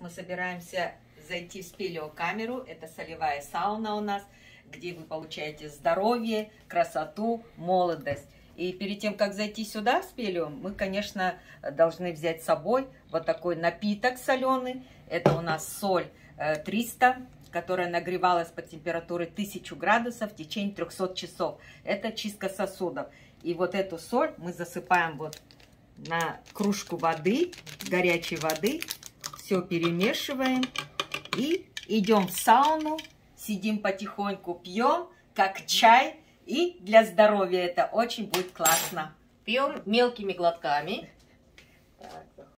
мы собираемся зайти в спелеокамеру. Это солевая сауна у нас, где вы получаете здоровье, красоту, молодость. И перед тем, как зайти сюда в спелео, мы, конечно, должны взять с собой вот такой напиток соленый. Это у нас соль 300, которая нагревалась по температуре 1000 градусов в течение 300 часов. Это чистка сосудов. И вот эту соль мы засыпаем вот на кружку воды, горячей воды. Все перемешиваем и идем в сауну, сидим потихоньку, пьем, как чай. И для здоровья это очень будет классно. Пьем мелкими глотками.